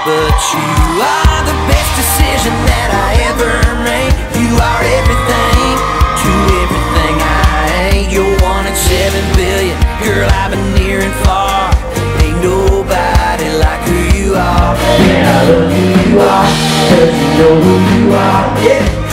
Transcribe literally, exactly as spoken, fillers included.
but you are the best decision that I ever made. You are everything to everything I ain't. You're one in seven billion, girl, I've been near and far. Ain't nobody like who you are. And I love who you are, cause you know who you are. Yeah.